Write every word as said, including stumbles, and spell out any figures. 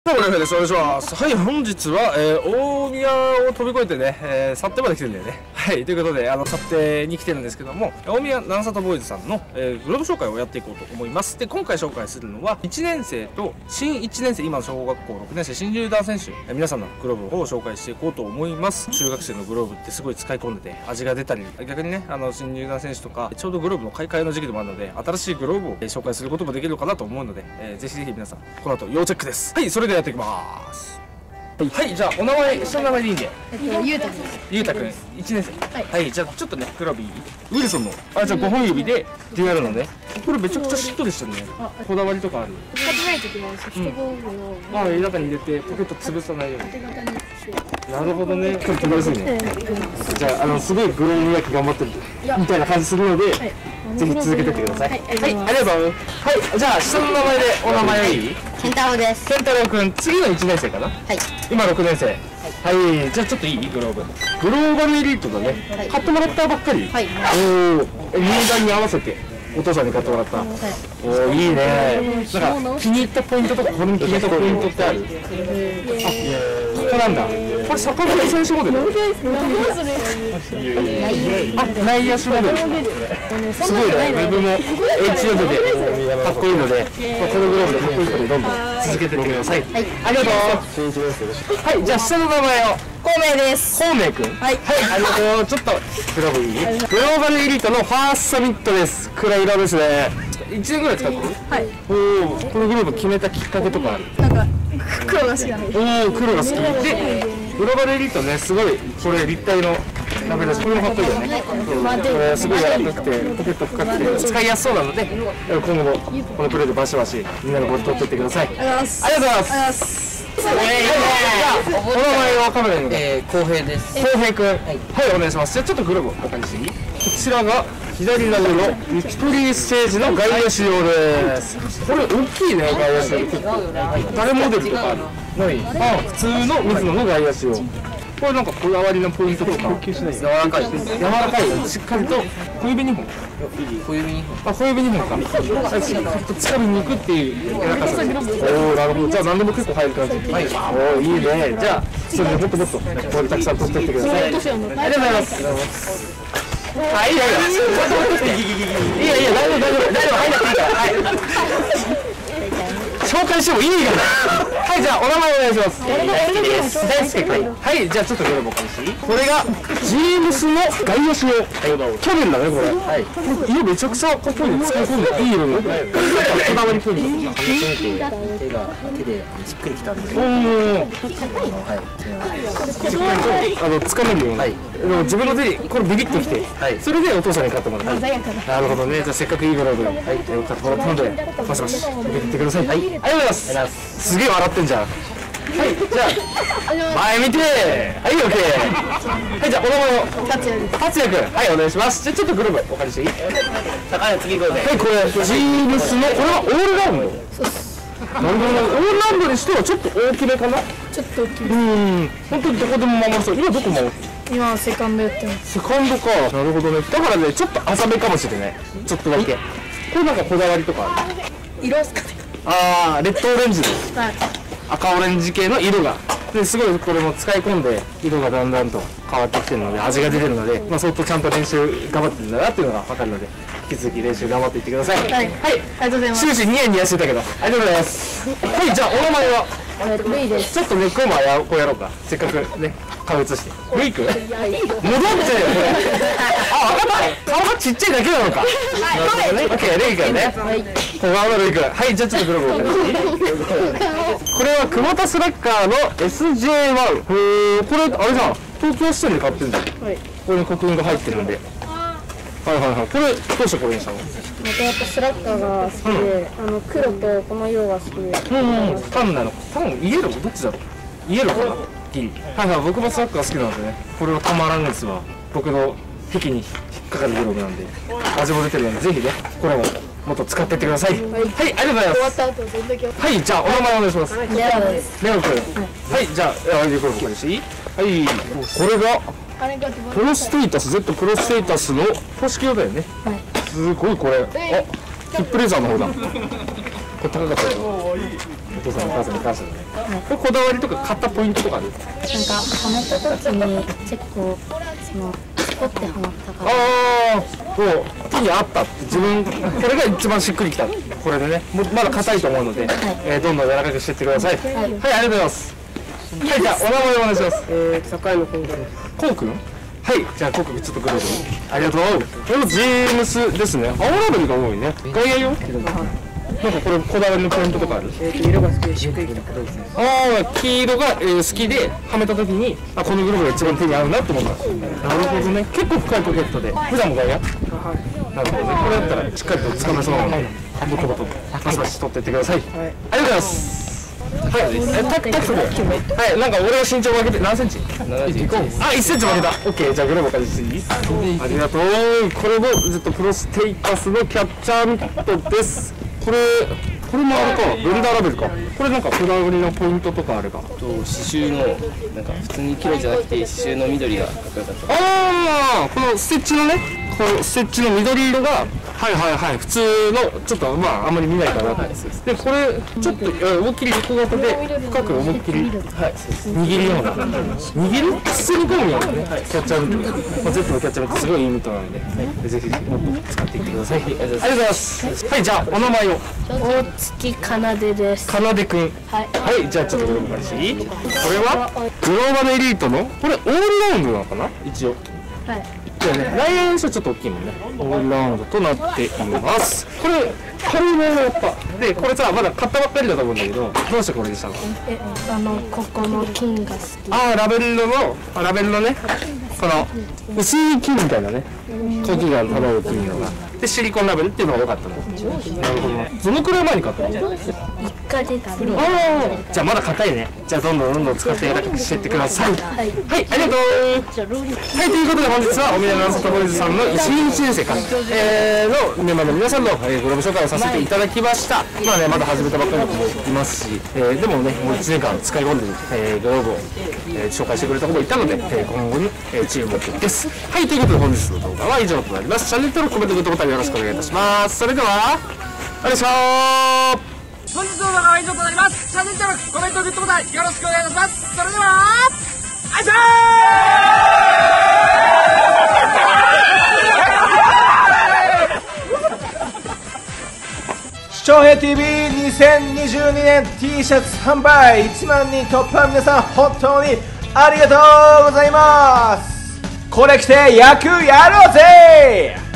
どうも、レフェです。お願いします。はい、本日は、えー、大宮を飛び越えてね、えー、幸手まで来てるんだよね。はい、ということで、あの、幸手に来てるんですけども、大宮七里ボーイズさんの、えー、グローブ紹介をやっていこうと思います。で、今回紹介するのは、いちねん生と新いちねん生、今の小学校ろくねん生、新入団選手、えー、皆さんのグローブを紹介していこうと思います。中学生のグローブってすごい使い込んでて、味が出たり、逆にね、あの、新入団選手とか、ちょうどグローブの買い替えの時期でもあるので、新しいグローブを、えー、紹介することもできるのかなと思うので、えー、ぜひぜひ皆さん、この後要チェックです。はい、それではやっていきます。はい、じゃあお名前、下の名前でいいんで。 えっと、ゆうたくん。 ゆうたくん、いちねん生。 はい。 はい、じゃあちょっとね、クラビー、ウィルソンの、あ、じゃあごほん指でデュアルのね。これめちゃくちゃしっとりしてるね。こだわりとかある？ 使ってない時はソフトボールを、 うん、あ、中に入れてポケット潰さないように。 縦型にして。なるほどね。ちょっと難しいね。じゃあ、あの、すごいグローブ焼き頑張ってるみたいな感じするので、はい、ぜひ続けてってください。はい、ありがとうございます。はい、じゃあ下の名前でお名前いい？ 健太郎です。 健太郎くん、次のいちねん生かな？はい。今ろくねん生。はい、じゃあちょっといい？グローブ。グローバルエリートだね。買ってもらったばっかり？はい。おお、入団に合わせてお父さんに買ってもらった。おお、いいね。なんか気に入ったポイントとか、これに気に入ったポイントってある？あ、ここなんだ。これ坂本選手モデル？あ、内野手モデル。すごいね。ウェブも エイチエフ でかっこいいので、このグローブでかっこいいのでどんどん続けてってください。はい、ありがとう。はい、じゃあ下の名前を。 孔明です。 孔明くん。はい。はい、ありがとう。ちょっとグローブいい？グローバルエリートのファーストサミットです。暗い色ですね。いちねんぐらい使ってる？はい。おお、このグローブ決めたきっかけとかある？ なんか黒が好きなんで。 おお、黒が好きで、グローバルエリートね、すごいこれ立体のラベルです。これもかっこいいよね。これすごい柔らかくてポケット深くて使いやすそうなので、今後このプレーでバシバシみんなでボール取っていってください。ありがとうございます。お名前はカメラに。 えー、浩平です。 浩平くん。はい、お願いします。じゃあちょっとグローブお借りしていい？こちらが左投げのビクトリーステージの外野仕様です。これ大きいね、外野仕様。誰モデルとかある？ない。あ、普通の水野の外野仕様。これなんかこだわりのポイントとか。柔らかい。柔らかい。しっかりと小指にほん。 小指にほん。 あ、小指にほんか。しっかりと掴みに行くっていう柔らかさ。おお、なるほど。じゃあ何でも結構入る感じ。はい。おお、いいね。じゃあそれでもっともっとボールたくさん取っていってください。ありがとうございます。はい、いやいや、いやいや、大丈夫、大丈夫、大丈夫、入んなくていいから、はい。紹介しても意味がない。はい、じゃあ、お名前お願いします。大輔君。はい、じゃあ、ちょっとこれもかもしれない。これが、ジームスの外野手用。去年だね、これ。はい。色めちゃくちゃかっこいいね。使い込んでいい色の。こだわりポイント。 手が、手でしっくりきたんで。おー。はい。しっかりと、あの、掴めるような。自分の手に、これビビッときて。それでお父さんに買ってもらった。なるほどね。じゃあ、せっかくいいグローブ。はい。買ってもらったので、バシバシ。受けてってください。はい。ありがとうございます。すげえ笑ってんじゃん。はい、じゃあ前見て。はい、オッケー。はい、じゃあお名前を。達也です。達也君。はい、お願いします。じゃあちょっとグループお借りしていい？ 高谷次これで。 はい、これジームスのこれはオールラウンド。そうです。なるほど。オールラウンドにしてはちょっと大きめかな。 ちょっと大きめ。 うん。本当にどこでも守れそう。今どこ守る？ 今セカンドやってます。 セカンドか。なるほどね。だからね、ちょっと浅めかもしれない。ちょっとだけ。これなんかこだわりとかある？ 色ですかね。 ああ、レッドオレンジです。 はい。 赤オレンジ系の色がですごいこれも使い込んで色がだんだんと変わってきてるので味が出てるので、まあ、相当ちゃんと練習頑張ってるんだなっていうのが分かるので引き続き練習頑張っていってください。はい、はい、ありがとうございます。 終始ニヤニヤしてたけどありがとうございます。はい、じゃあお名前は？ ルイです。 ちょっとね、今日もやこうやろうか。せっかくね顔映してルイ君戻ってよこれ。あ、分かった。顔がちっちゃいだけなのか。はい、オッケー、ルイ君ね。小顔のルイ君。はい、じゃあちょっとグローブをこれはクボタスラッガーの エスジェーワン。へー、これあれじゃん、東京支店で買ってるんだ。はい、これに刻印が入ってるんで。はいはいはい。これどうしてこれにしたの？ またやっぱスラッガーが好きで、うん、あの黒とこの色が好きで。 うんうん。単なの。多分イエローどっちだろう。イエローかな。ギリ。はいはい。僕もスラッガー好きなのでね。これはたまらんですわ。僕の癖に引っかかるグローブなんで。味も出てるのでぜひねこれももっと使っていってください。はい、はい、ありがとうございます。終わった後どんだけ。はい、じゃあお名前お願いします。レオです。レオ君。はい、じゃああれでこれこれしていい？はい。これがプロステータス Z プロステータスの公式用だよね。はい。すごいこれ。あ、ヒップレザーの方だ。これ高かったよ。お父さんお母さんに感謝だね。 これこだわりとか買ったポイントとかある？ なんかはめた時に結構そのスポッてはまったから。 ああ、もう手にあったって自分これが一番しっくりきた。これでね、もうまだ硬いと思うので、えーどんどん柔らかくしていってください。はい、ありがとうございます。はい、じゃあお名前お願いします。 えー、坂井のコンです。 コウ君。はい、じゃあコウ君ちょっとグローブありがとう。これもジームスですね。青ラベルが多いね。外野よ。なんかこれこだわりのポイントとかある？ えーと、色が好きでしっくりきた黒ですね。 ああ、黄色が、えー、好きではめた時にあこのグローブが一番手に合うなと思った。なるほどね。結構深いポケットで普段も外野？なるほどね。これだったらしっかりと掴めそうなのでボトボトバシバシ取っていってください。ありがとうございます。はい、えタッタックはい、なんか俺は身長負けて何センチ？あ、いっセンチ負けた。オッケー、じゃあグローブ借りしていい？ありがとう。これもずっとプロステイカスのキャッチャーミットです。これこれもあれか、ブンダーラベルか。これなんかこだわりのポイントとかあれば。 と刺繍のなんか普通に黒じゃなくて刺繍の緑がかっこよかった。 ああ、このステッチのね、このステッチの緑色がはいはいはい、普通のちょっとまああんまり見ないかなと。でこれちょっと思いっきり横型で深く思いっきりはい握るような握る普通に込むようなねキャッチャーミット、まあ、Z のキャッチャーミットすごいいいミットなので、ぜひもっと使っていってください。ありがとうございます。はい、じゃあお名前を。 大月かなでです。 かなでくん。 はい。 はい、じゃあちょっとグローブ借りしていい？これはグローバルエリートのこれオールラウンドなのかな一応。 はい。 じゃあね、来年の人はちょっと大きいもんね。オールラウンドとなっています。これ軽いものやっぱで、これさまだ買ったばっかりだと思うんだけど、どうしてこれにしたの？ え、あのここの金が好き。 ああ、ラベルのあラベルのね、この薄い金みたいなね、コキが漂う金のがでシリコンラベルっていうのが良かったの。なるほどね。どのくらい前に買ったの？ 一ヶ月。 ああ、じゃあまだ硬いね。じゃあどんどんどんどん使って柔らかくしていってください。はい、はい、ありがとう。はい、ということで本日はおみやのさとボーイズさんのいちにちねん生か、えー、のメンバーの皆さんの、えー、グローブ紹介をさせていただきました。まあね、まだ始めたばっかりの子もいますし、えー、でもね、もういちねんかん使い込んでる、えー、グローブを、えー、紹介してくれた子もいたので、えー、今後に、えー、注目です。はい、ということで本日の動画は以上となります。チャンネル登録、コメント、グッドボタンよろしくお願いいたします。それでは、お願いします。 本日の動画は以上となります。チャンネル登録、コメント、グッドボタンよろしくお願いいたします。それでは、あいしょー視聴平 ティーブイにせんにじゅうにねん T シャツ販売いちまんにん突破、皆さん本当にありがとうございます。これ着て野球やろうぜ。